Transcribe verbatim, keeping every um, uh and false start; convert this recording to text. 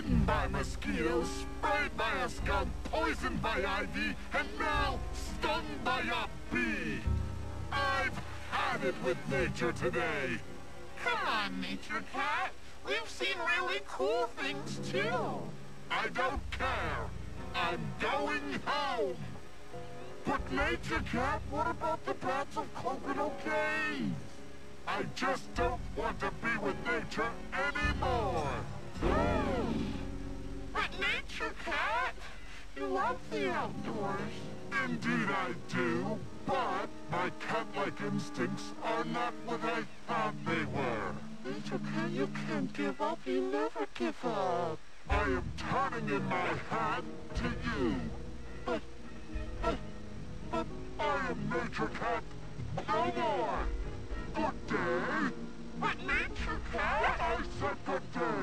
bitten by mosquitoes, sprayed by a skunk, poisoned by ivy, and now stung by a bee. I've had it with nature today. Come on, Nature Cat. We've seen really cool things, too. I don't care. I'm going home. But Nature Cat, what about the bats of Coconut Cave? I just don't want to be with nature anymore. But Nature Cat, you love the outdoors. Indeed I do, but my cat-like instincts are not what I thought they were. Nature Cat, you can't give up. You never give up. I am turning in my hat to you. But, but, but I am Nature Cat no more. Good day. But Nature Cat... I said good day.